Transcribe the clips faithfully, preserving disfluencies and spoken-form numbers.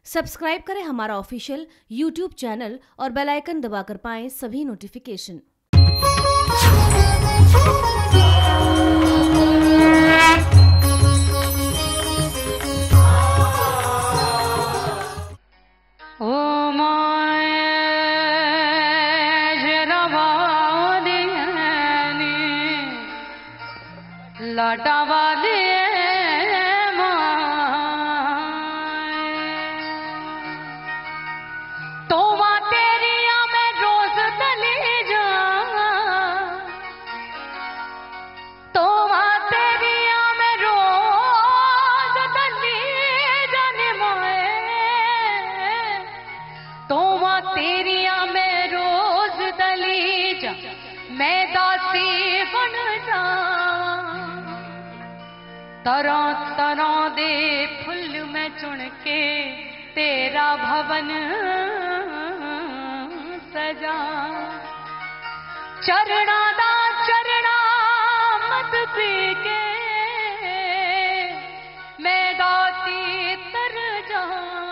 Subscribe करें हमारा official YouTube channel और बेल आइकन दबाकर पाएं सभी नोटिफिकेशन। लाटा वाले तो वहाँ तेरिया में रोज दली जा, तो वहाँ तेरिया में रोज दली जाने माए, तो वहाँ तेरिया में रोज दली जा, मैं दासी बन जा। तरह तरह दे फुल में चुन के तेरा भवन सजा, चरणा दा चरणा मत पी के मैं गाती तर जा।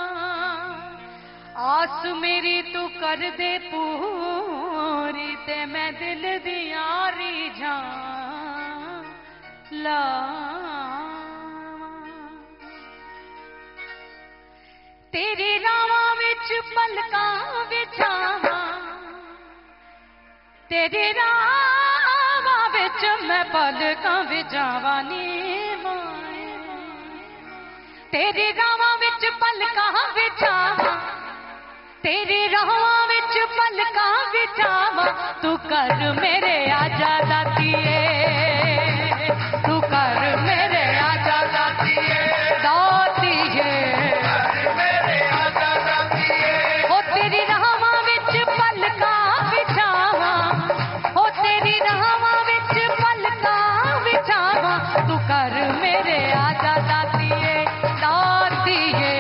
आस मेरी तू कर दे पूरी ते मैं दिल दी यारी जा ला। तेरी रावां विच पलकां विछावां, तेरी रावां विच मैं पलकां विछावां नी माए, तेरी रावां विच पलकां विछावां, तेरी रावां विच पलकां विछावां। तू कर मेरे आजा दातिए, तू कर मेरे आजा दातिए, दातिए ओ तेरी रावां विच पलकां विछावां, ओ तेरी रावां विच पलकां विछावां। तू कर मेरे आजा दातिए, दातिए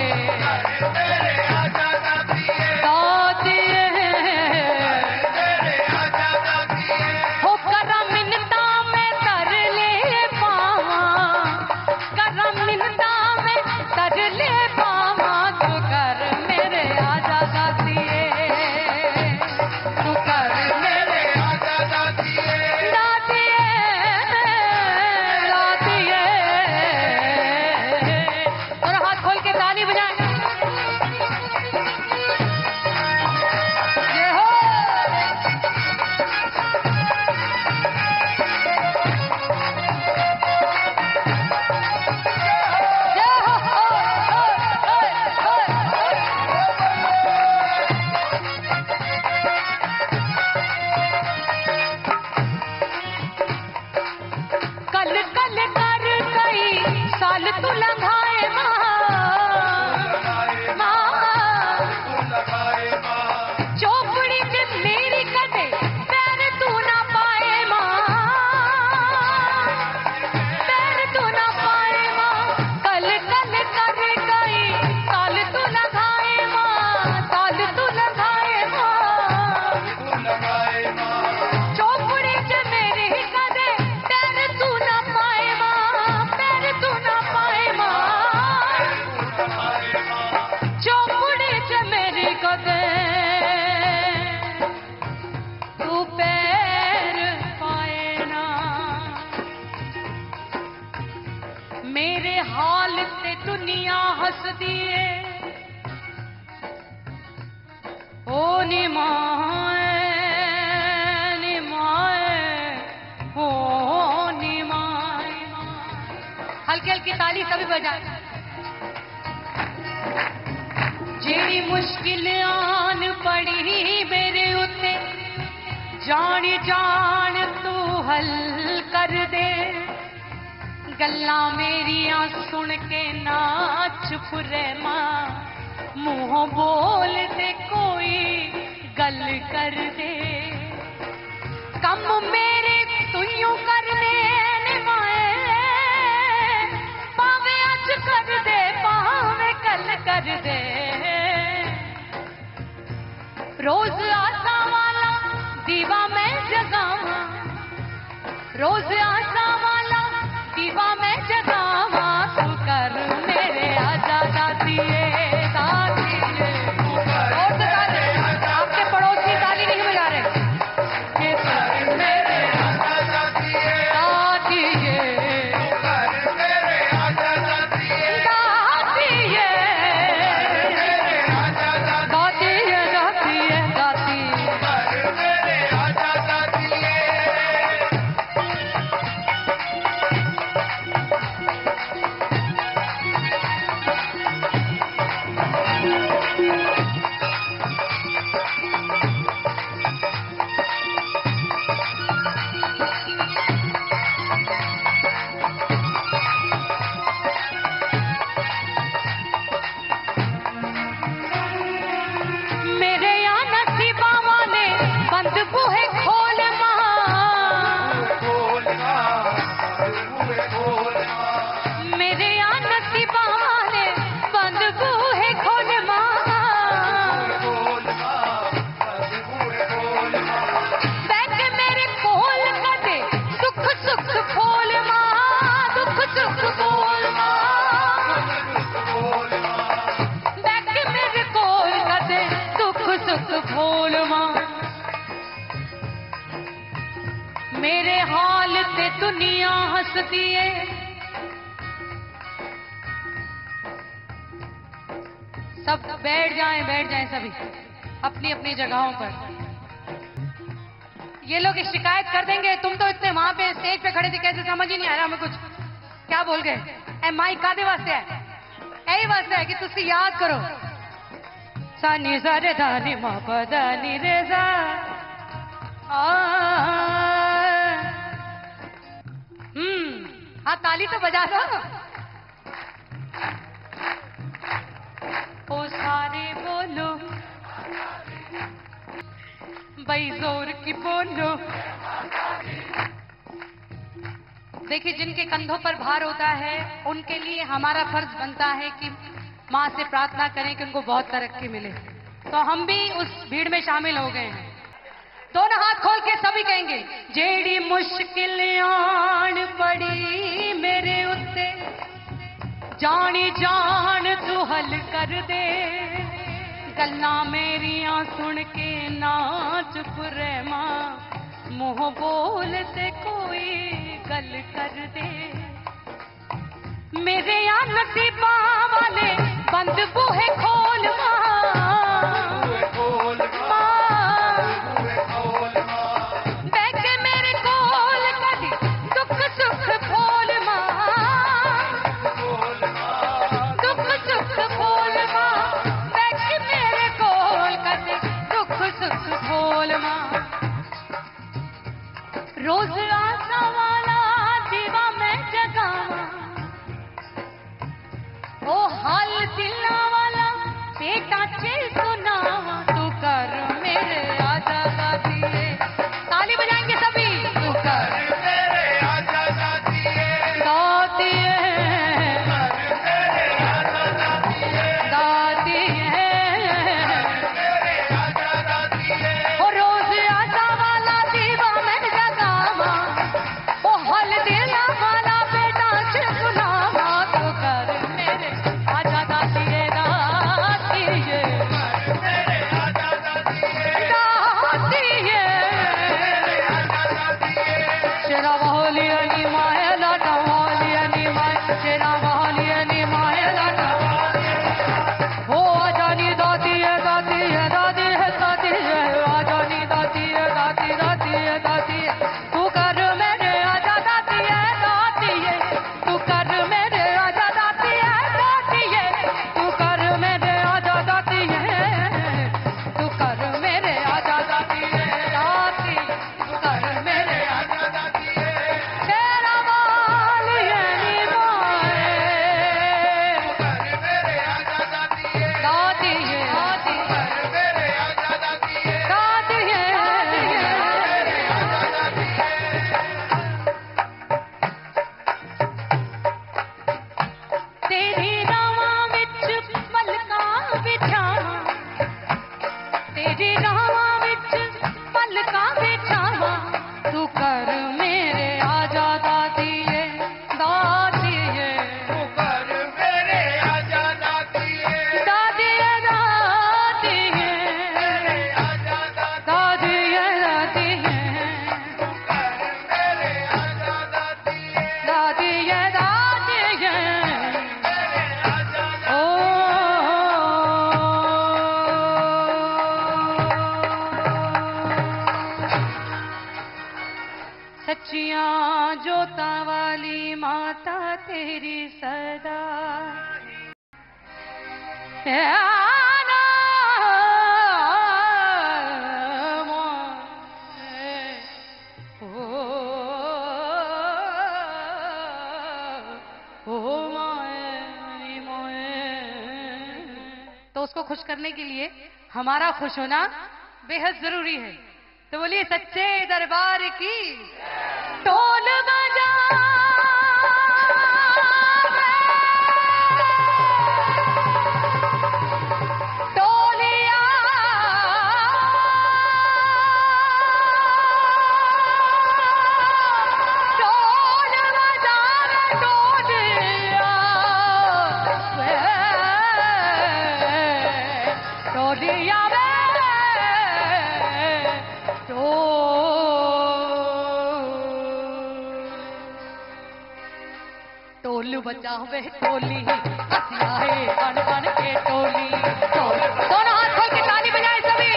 तू लगाए चौपड़ी से मेरी कदे पैर तू ना पाए माँ, पैर तू ना पाए माँ। कल कल कर गई साल तू लगाए माँ, साल तू लगाए माँ। चौपड़ी से मेरी कदे पैर तू ना पाए माँ, पैर तू ना पाए माँ। चौपड़ी से मेरी कदे तू पैर पाए ना, मेरे हाल से दुनिया हंस दिए ओ निमाए, निमाए ओ निमाए। हल्की हल्की ताली सभी बजाए। जेड़ी मुश्किल आन पड़ी मेरे उत्ते जान जान तू हल कर दे, गल्लां मेरियां सुन के नाच फुरे मां, मुंह बोल दे कोई गल कर दे। कम मेरे तू यूं करने ने माए, पावे अज कर दे पावे कल कर दे। रोज आसा वाला दीवा मैं जगावां, रोज आसा वाला दीवा मैं जगावां। तू कर मेरे आजा दातिए, दातिए दुनिया हंसती है। सब बैठ जाएं, बैठ जाएं सभी अपनी अपनी जगहों पर। ये लोग शिकायत कर देंगे, तुम तो इतने वहां पे स्टेज पे खड़े थे, कैसे समझ ही नहीं आ रहा हमें कुछ, क्या बोल गए? ए माइक कादे वास्ते है? यही वास्ते है कि तुसी याद करो। सानी सारे दानी मा पदानी रे सा। हम्म हाँ, ताली तो बजा दो। ओ सारे बोलो भाई, जोर की बोलो। देखिए, जिनके कंधों पर भार होता है उनके लिए हमारा फर्ज बनता है कि माँ से प्रार्थना करें कि उनको बहुत तरक्की मिले। तो हम भी उस भीड़ में शामिल हो गए हैं। दोनों हाथ खोल के सभी कहेंगे, जेड़ी मुश्किल आन पड़ी मेरे उत्ते, जानी जान तू हल कर दे। गल्ला मेरिया सुन के ना चुप रह मां, मुंह बोल ते कोई गल कर दे। मेरे या नसीबा वाले बंद बूहे खोल बैठे मेरे कोल कदी दुख सुख बोल मां, दुख सुख बोल मां, बैठे मेरे कोल कदी दुख सुख बोल मां। रोज आसा वाला दीवा मैं जगावा, ओ हाल दिला वाला बेटा चे सुनावा। तू कर मेरे आजा दादिए, ताली बजाएंगे सभी। तू कर मेरे आजा दादिए, दादिए दादिए ओ रोज आजा वाला दीवा मैं जगावा, ओ हाल दिला वाला बेटा चे सुनावा। तू कर मेरे आजा दादिए, दादिए शेरा वाली अनी माया लाटा वाली अनी माया, शेरा वाली अनी माया लाटा हो आजानी दादी है, दादी है, दादी है, दादी है, आजानी दादी है, दादी दादी है, दादी है। तू कर मेरे आजा दादी है, दादी है। तू कर मेरे आजा दादी है, दादी है। तू कर मेरे आजा दादी है, तू कर मेरे आजा दादी है, दादी। तू कर मेरे आजा दादी है, शेरा वाली अनी माए, तू कर मेरे आजा दादी है, दादी है, दादी कर मेरे आजा दादी है, दादी है, मेरे आजा दादी है। तेरी रावां विच पलका बिछावा, तेरी रावां विच पलका बिछावा। तू कर मेरे आजा दादी है, दादी है। तू कर मेरे आजा दादी है, दादी है, दादी है, मेरे आजा दादी है, दादी है। तू कर मेरे आजा दादी है, दादी है, दादी है, मेरे आजा ओ सच्चियां जोता वाली माता तेरी सदा आना मोए, ओ ओ मोए मोए। तो उसको खुश करने के लिए हमारा खुश होना बेहद जरूरी है। तो बोलिए सच्चे दरबार की ढोल बजा बजावे टोली हसियाए बन बन के टोली। दोनों हाथ खोल के ताली बजाए सभी।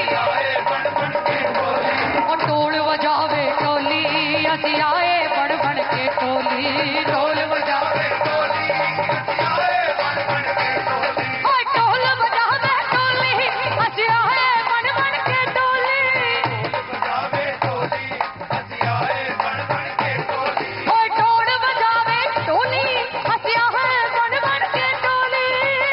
और ढोल बजावे टोली हसियाए बन बन के टोली। ढोल बजावे टोली हसियाए बन बन के टोली। और ढोल बजावे टोली हसियाए बन बन के टोली। बजावे टोली हसियाए बन बन के टोली। और ढोल बजावे टोली हसियाए बन बन के टोली।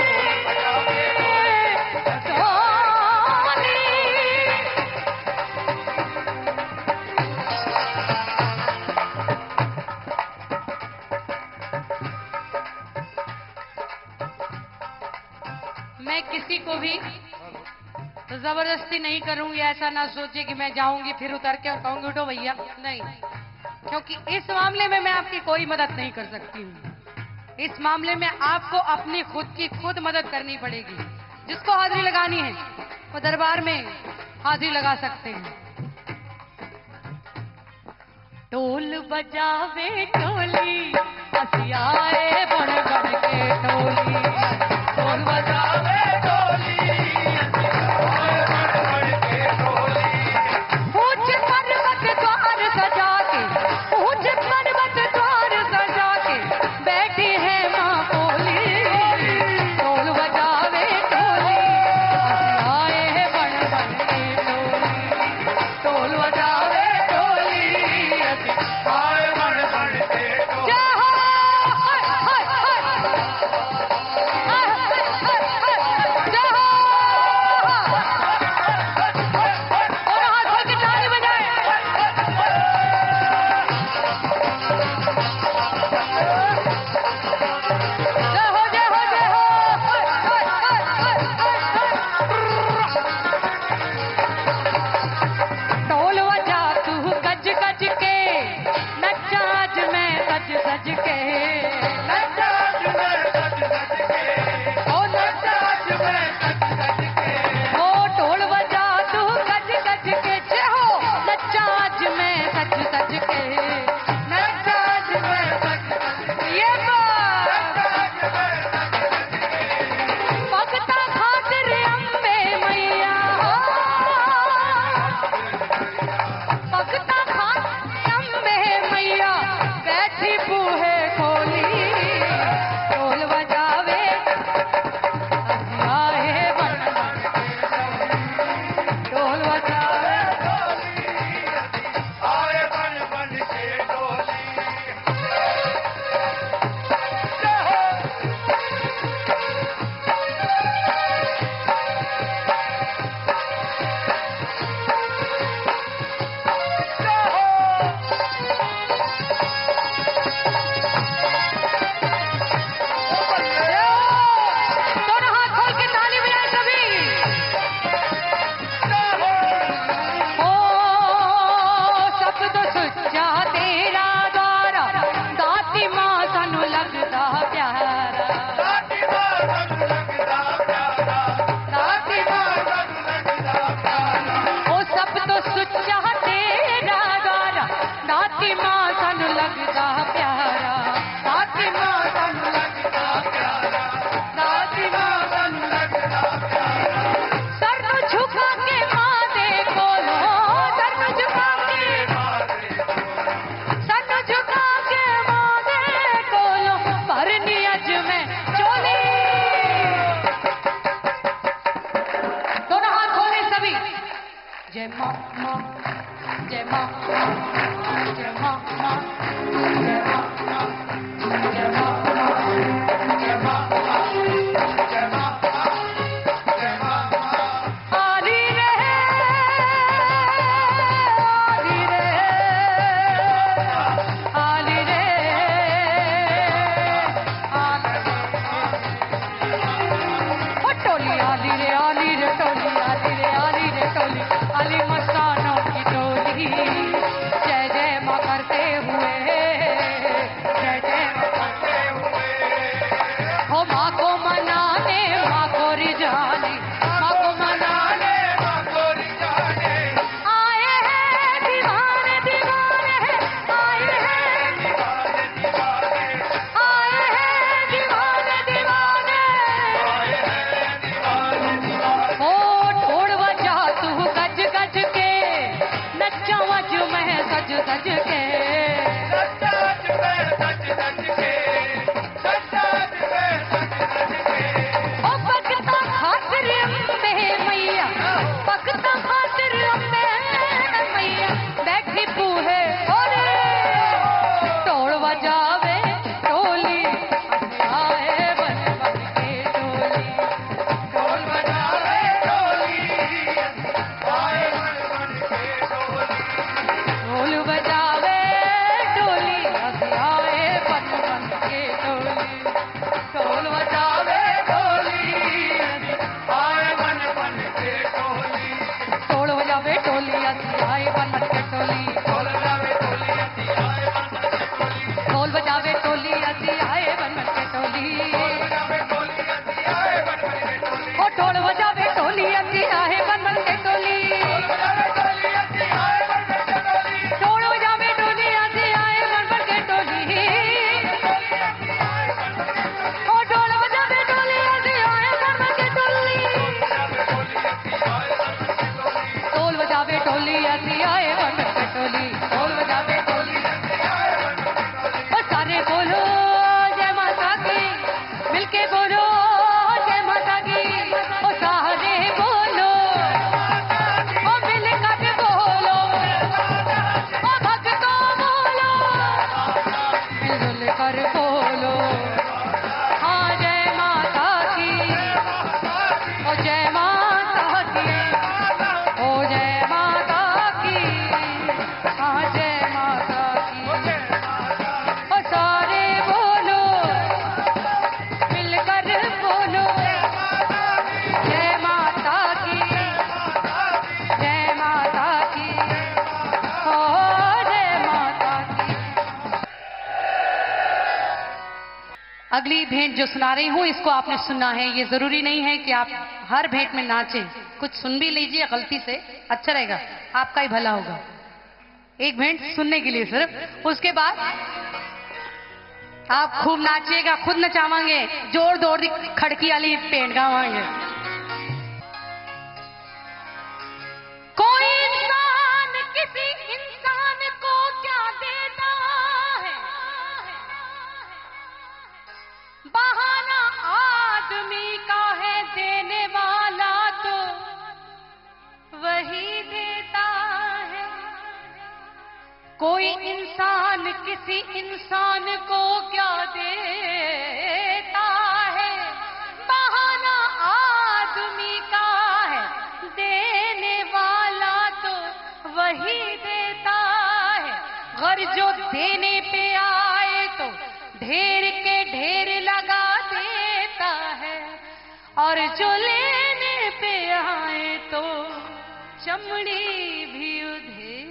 मैं किसी को भी जबरदस्ती नहीं करूंगी, ऐसा ना सोचे कि मैं जाऊंगी फिर उतर के और कहूंगी उठो भैया, नहीं, क्योंकि इस मामले में मैं आपकी कोई मदद नहीं कर सकती हूँ। इस मामले में आपको अपनी खुद की खुद मदद करनी पड़ेगी। जिसको हाजिरी लगानी है वो दरबार में हाजिरी लगा सकते हैं। ढोल बजावे टोली हसियाए बन बन के टोली। ढोल बजावे टोली हसियाए बन बन के टोली। ऊंचे पर्वत द्वार सजा के, ऊंचे पर्वत द्वार सजा के बैठी है माँ बोली। ढोल बजावे टोली हसियाए बन बन के टोली। ढोल बजावे टोली हसियाए बन बन के टोली। जय हो। जय मां मां जय मां जय मां मां जय मां मां जय मां मां जय मां मां जय मां मां जय मां मां। आली रहे आली रहे आली रे आली ओ टोली आली रे आली रे टोली आली रे आली रे टोली अली मस्तानों की टोली जय जय माँ करते हुए जय जय माँ करते हुए हो सज के ओ भगता खातिर अम्बे मैया, भगता खातिर अम्बे मैया बैठी बूहे और ढोल बजावे टोली आए बन बन के टोली, ढोल बजावे टोली आए बन बन के टोली, ढोल बजावे टोली आए बन बन के टोली, ढोल बजावे टोली आए बन बन के टोली, ढोल बजावे टोली आए बन बन के टोली, ढोल बजावे टोली आए बन बन के टोली, ओ ढोल बजावे टोली आए बन बन के टोली, ढोल बजावे टोली आए बन बन के टोली, ओ ढोल बजावे टोली आए बन बन के टोली, ढोल बजावे टोली आए बन बन के टोली, ढोल बजावे टोली ओ सारे बोलो जय माता की, मिलके बोलो जय माता की, ओ सारे बोलो ओ मिलकर बोलो ओ भक्तों बोलो मिलजुल कर बोलो, हाँ जय माता की, ओ जय माता की, ओ जय माता की, हाँ जय माता की, ओ सारे बोलो मिलकर बोलो जय माता की, जय माता की, ओ जय माता की। अगली भेंट जो सुना रही हूँ इसको आपने सुनना है, ये जरूरी नहीं है कि आप हर भेंट में नाचें, कुछ सुन भी लीजिए गलती से, अच्छा रहेगा, आपका ही भला होगा। एक भेंट सुनने के लिए सिर्फ, उसके बाद आप खूब नाचिएगा, खुद नचावांगे, जोर जोर दी खड़की वाली भेंट गावांगे। कोई इंसान किसी इंसान को क्या देता है, बहाना आदमी का है, देने वाला तो वही देता है। कोई इंसान किसी इंसान को क्या देता है, बहाना आदमी का है, देने वाला तो वही देता है। घर जो देने पे आए तो ढेर के ढेर लगा देता है, और जो लेने पे आए तो चमड़ी भी उधेड़।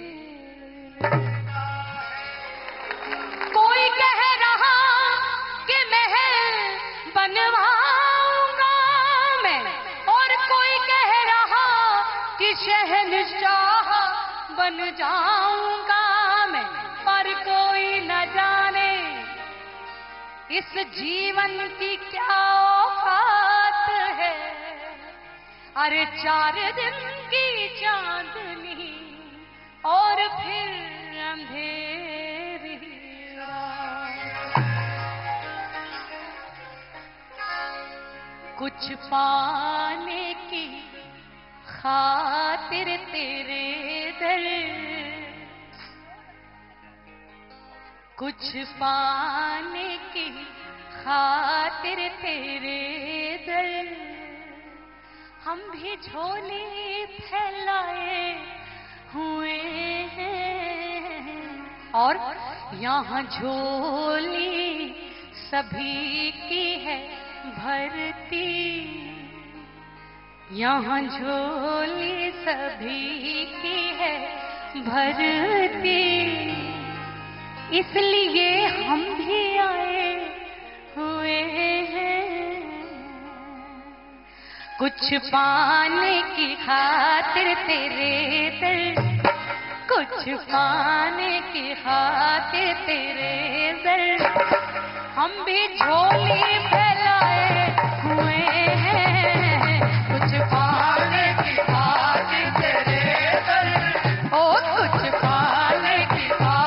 कोई कह रहा कि महल बनवाऊंगा मैं, और कोई कह रहा कि शहंशाह बन जाऊंगा मैं, पर कोई न जाने इस जीवन की क्या औकात है। अरे चार दिन की चांदनी और फिर अंधेरी रात। कुछ पाने की खातिर तेरे दर, कुछ पाने की खातिर तेरे दर, हम भी झोली फैलाए हुए हैं, और यहाँ झोली सभी की है भरती, यहाँ झोली सभी की है भरती, इसलिए हम भी आए हुए हैं। कुछ पाने की खातिर तेरे दर, कुछ पाने की खातिर तेरे दर, हम भी झोली फैलाए हुए हैं। कुछ पाने की खातिर तेरे दर, ओ कुछ पाने की खातिर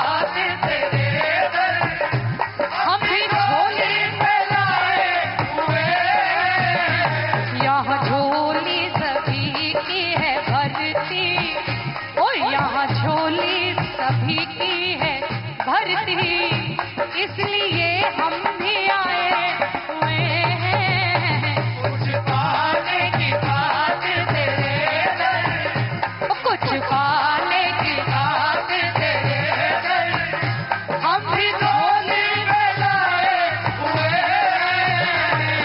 इसलिए हम भी आए हुए हैं कुछ पाने की बात तेरे दर, कुछ पाने की बात तेरे दर, हम भी झोली में लाए हुए हैं।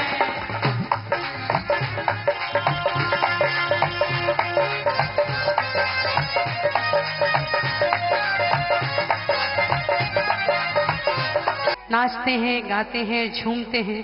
नाचते हैं, गाते हैं, झूमते हैं,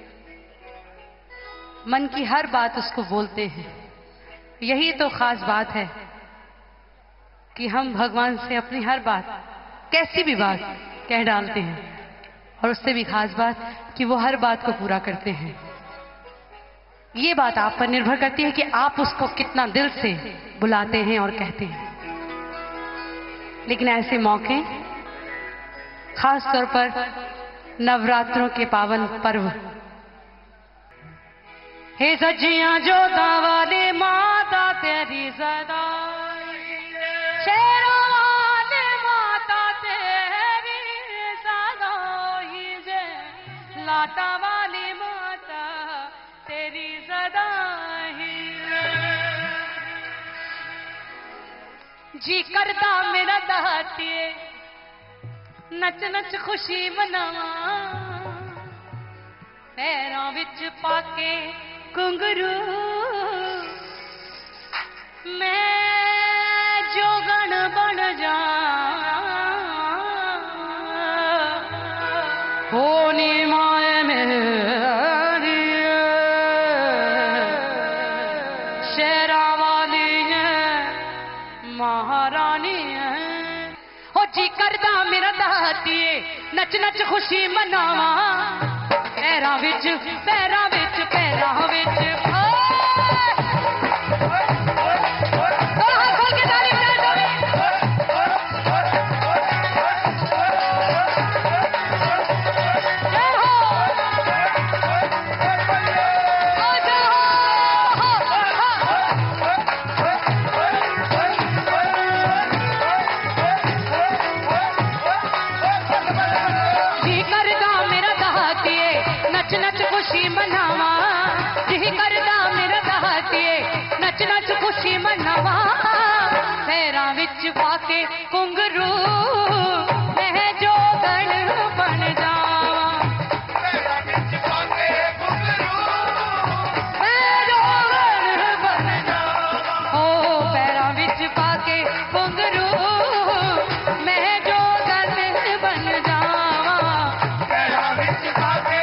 मन की हर बात उसको बोलते हैं। यही तो खास बात है कि हम भगवान से अपनी हर बात, कैसी भी बात कह डालते हैं, और उससे भी खास बात कि वो हर बात को पूरा करते हैं। ये बात आप पर निर्भर करती है कि आप उसको कितना दिल से बुलाते हैं और कहते हैं। लेकिन ऐसे मौके, खास तौर पर नवरात्रों के पावन पर्व, हे सजियां जो दावाले माता तेरी सदा, शेरों वाले माता तेरी सदा ही जय, लाटा वाली माता तेरी सदा ही। जी करदा मेरा दातिए नच नच खुशी मनावा, पैरों विच पाके घुंघरू मैं जोगण बन जा, हो नी माए मेरी शेरा वाली है महारानी है। हो जी करदा मेरा दातिए नच नच खुशी मनावा, पैरां विच पैरां विच पैरां विच नच खुशी मनावा, जी करदा मेरा दातिए नच नच खुशी मनावा, पैरां विच पाके घुंघरू मैं जोगण बन जावा, पैरां विच पाके घुंघरू मैं जोगण बन जावा, हो पैरां विच पाके घुंघरू मैं जोगण बन जावा, पैरां विच पाके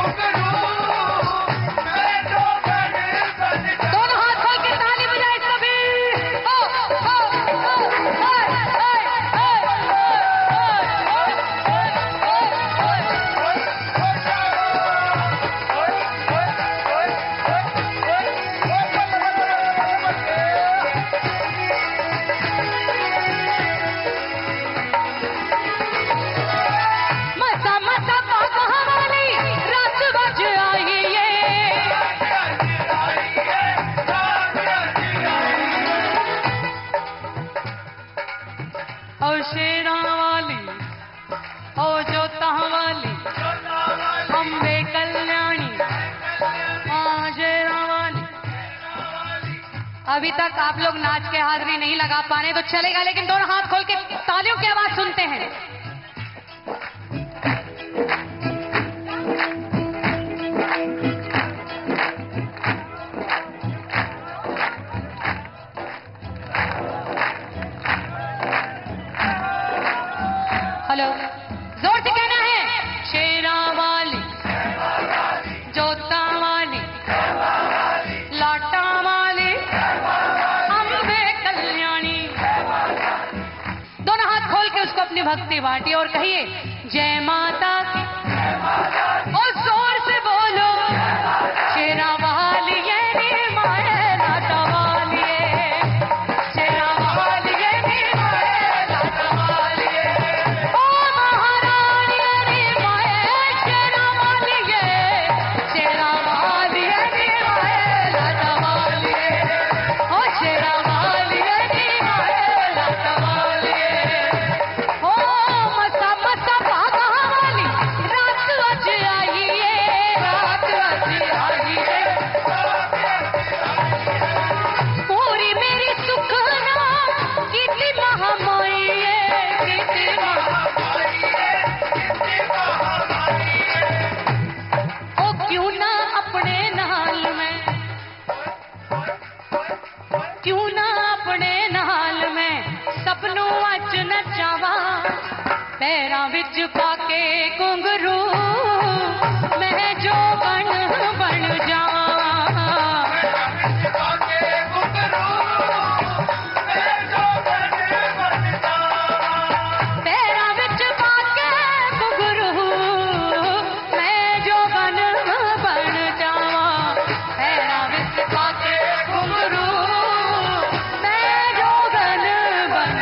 शेरां वाली ओ जोता वाली अम्बे कल्याणी हाँ शेरां वाली। अभी तक आप लोग नाच के हाजिरी नहीं लगा पा रहे तो चलेगा, लेकिन दोनों हाथ खोल के तालियों की आवाज सुनते हैं। हेलो, जोर से कहना है। शेरा वाली, जोता वाली, लाटा वाली, अम्बे कल्याणी। दोनों हाथ खोल के उसको अपनी भक्ति बांटी और कहिए जय माता की, और जोर से बोलो शेरा वाली ये रे माए लाटा वाली, शेरा वाली ये रे माए लाटा वाली, ओ महारानी रे माए शेरा वाली ये, शेरा वाली ये रे माए लाटा वाली, ओ शेरा वाली ये रे माए लाटा वाली, ओ मसा मसा बागा वाली, क्यों ना अपने नाल में सपनों अच नचावा पैरां विच पाके घुंघरू मैं जो बन बन जावां पैरां विच पाके घुंघरू मैं जो बन बन जावां पैरां विच पाके घुंघरू मैं जो बन बन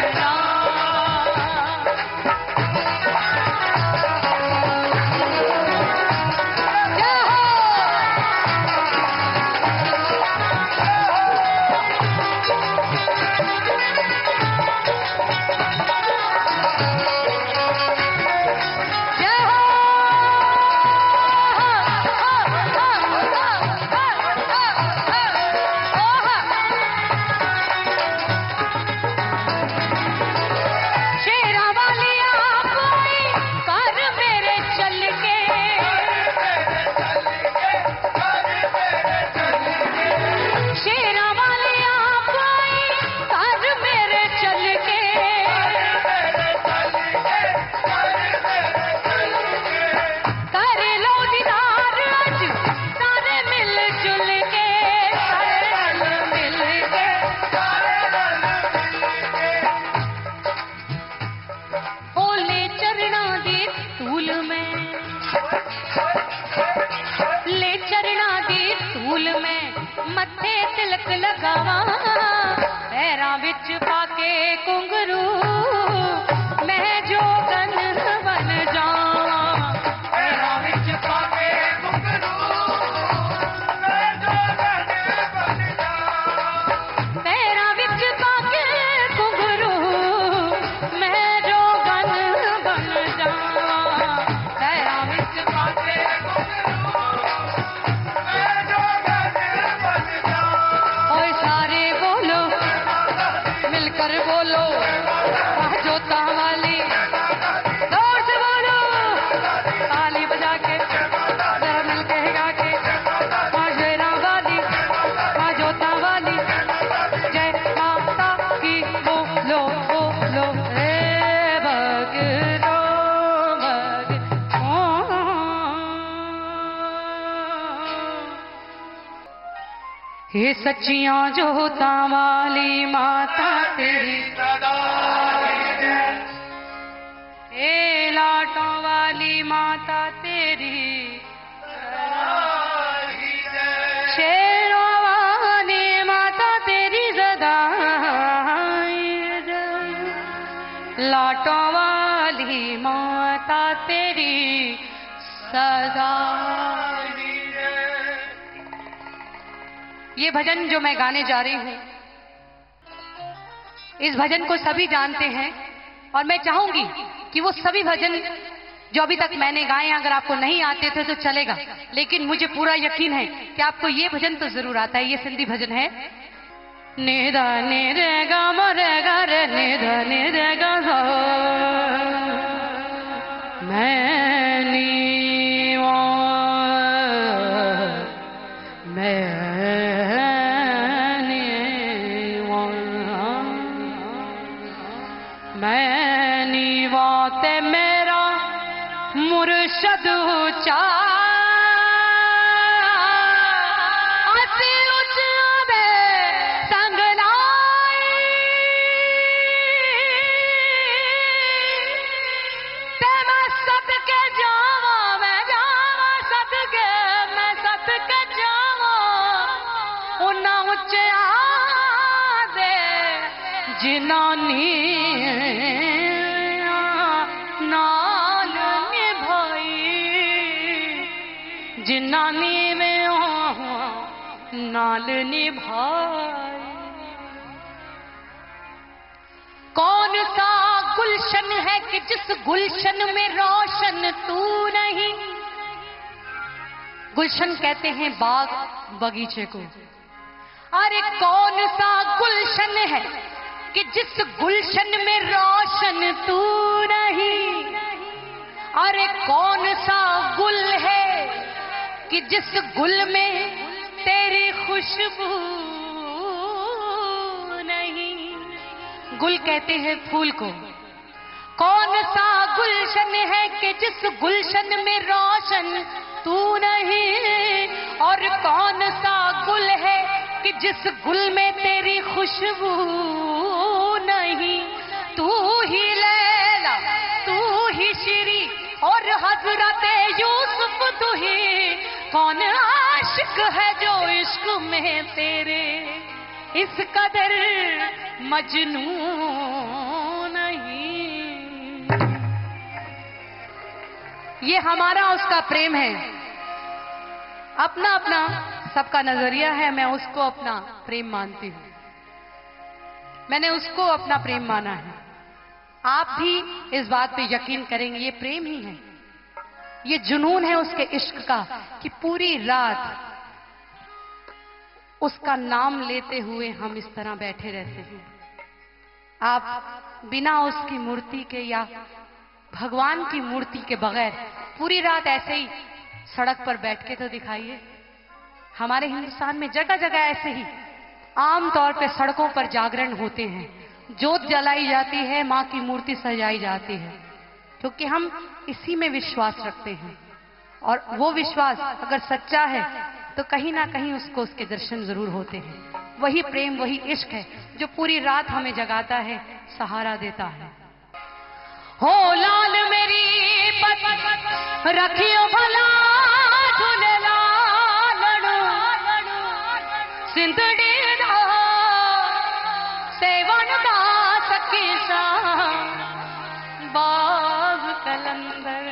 मत्थे तिलक लगावा पैरां विच पाके घुंघरू मैं जोगन बन जावां पैरां विच पाके घुंघरू मैं जोगन बन जावां पैरां विच पाके घुंघरू मैं जोगन बन जावां पैरां विच पाके कर बोलो जोता वाली जोर से बोलो ताली बजा के जरा मिल के गा के माँ शेरा वाली माँ जोता वाली जय माता की बोलो बोलो रे भगरो भग हे सच्चियां जोता वाली माता तेरी हे लाटों वाली माता तेरी शेरों वाली माता तेरी सदा लाटों वाली माता तेरी सदा। ये भजन जो मैं गाने जा रही हूं, इस भजन को सभी जानते हैं और मैं चाहूंगी कि वो सभी भजन जो अभी तक मैंने गाए, अगर आपको नहीं आते थे तो चलेगा, लेकिन मुझे पूरा यकीन है कि आपको ये भजन तो जरूर आता है। ये सिंधी भजन है। निदा निरे गा मरे गा रे निदा निरे गा सा मैनी वा मैनी वाते मेरा मुर्शद ऊंचा संग लाई ते मैं सदके जावा मैं जावा सदके मैं सदके जावा उन्ना उच्चा दे जिनानी नाल निभाई जिनानी में नाल निभाई। कौन सा गुलशन है कि जिस गुलशन में रोशन तू नहीं। गुलशन कहते हैं बाग बगीचे को। अरे कौन सा गुलशन है कि जिस गुलशन में रोशन तू नहीं। अरे कौन सा गुल है कि जिस गुल में तेरी खुशबू गुल कहते हैं फूल को। कौन सा गुलशन है कि जिस गुलशन में रोशन तू नहीं, और कौन सा गुल है कि जिस गुल में तेरी खुशबू नहीं। तू ही लैला, तू ही शिरी और हजरत यूसुफ तू ही। कौन आशिक है जो इश्क में तेरे इस कदर मजनू नहीं। ये हमारा उसका प्रेम है, अपना अपना सबका नजरिया है। मैं उसको अपना प्रेम मानती हूं, मैंने उसको अपना प्रेम माना है। आप भी इस बात पे यकीन करेंगे, ये प्रेम ही है, ये जुनून है उसके इश्क का कि पूरी रात उसका नाम लेते हुए हम इस तरह बैठे रहते हैं। आप बिना उसकी मूर्ति के या भगवान की मूर्ति के बगैर पूरी रात ऐसे ही सड़क पर बैठ के तो दिखाइए। हमारे हिंदुस्तान में जगह जगह ऐसे ही आमतौर पे सड़कों पर जागरण होते हैं, जोत जलाई जाती है, मां की मूर्ति सजाई जाती है, क्योंकि हम इसी में विश्वास रखते हैं। और वो विश्वास अगर सच्चा है तो कहीं ना कहीं उसको उसके दर्शन जरूर होते हैं। वही प्रेम, वही इश्क है जो पूरी रात हमें जगाता है, सहारा देता है। हो लाल मेरी पत रखियो भला झूले लालड़ू, सिंधड़ी दा सेवन दा सखी सा बाग कलंदर।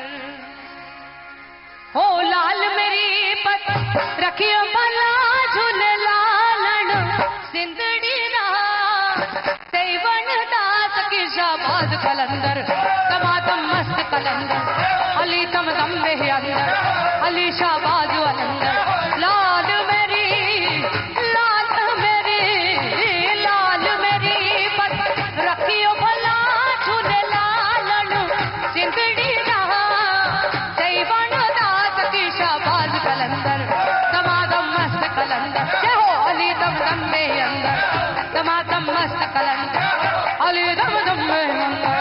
हो लाल मेरी पत रखियो भला झूले लालड़ू, सिंधड़ी दा सेवन दा सखी सा बाग कलंदर। तमातम मस्त कलंदर अली तम दम में अंदर, अली शाहबाज अलंदर। लाल मेरी लाल मेरी लाल मेरी पत रखियो भला झूले लालड़ू, सिंधड़ी दा सैवन दास की शाहबाज कलंदर। तमातम मस्त कलंदर जय हो अली दम दम में अंदर, तमातम मस्त कलंदर अली दम दम में अंदर।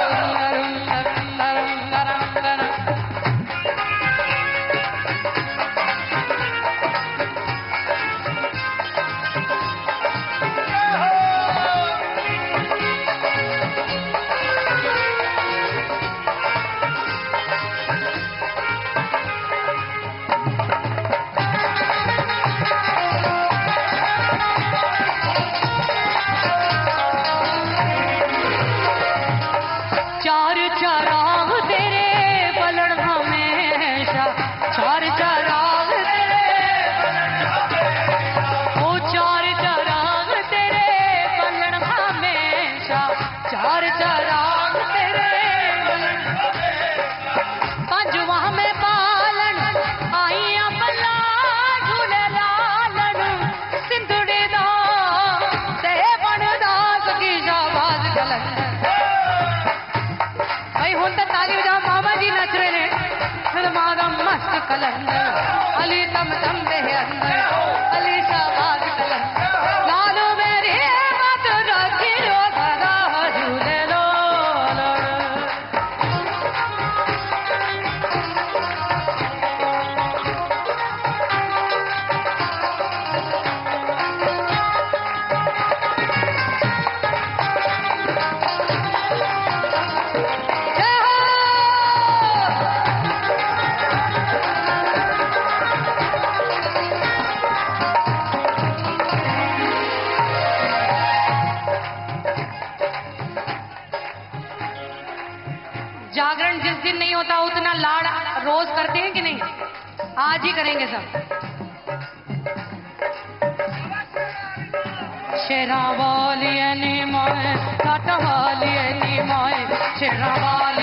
चार चराग तेरे बलड़ हमेशा, चार चराग तेरे, ओ चार चराग तेरे बलड़ हमेशा, चार चराग तेरे पंजवा में पालन आईया बल्ला झूले लालड़ू, सिंधड़ी दा सेवन दास की शाहबाज कलंदर। ਹੁਣ ਤਾਂ ਤਾਲੀ ਵਜਾ ਮਾਮਾ ਜੀ ਨੱਚ ਰਹੇ ਨੇ। ਤਮਾਤਮ ਮਸਤ ਕਲੰਦਰ ਅਲੀ ਤਮ ਦਮ ਦੇ ਅੰਦਰ, ਅਲੀ ਸ਼ਾਹਬਾਜ਼ ਕਲੰਦਰ। ਲਾਲੋ ਮੇਰੀ ਮਤ ਰੱਖਿਓ ਸਦਾ ਝੂਲੇ ਲਾਲੜ। जागरण जिस दिन नहीं होता उतना लाड़ रोज करते हैं कि नहीं? आज ही करेंगे सब। शेरा वाली माए, टाटा वाली माए, शेरा वाली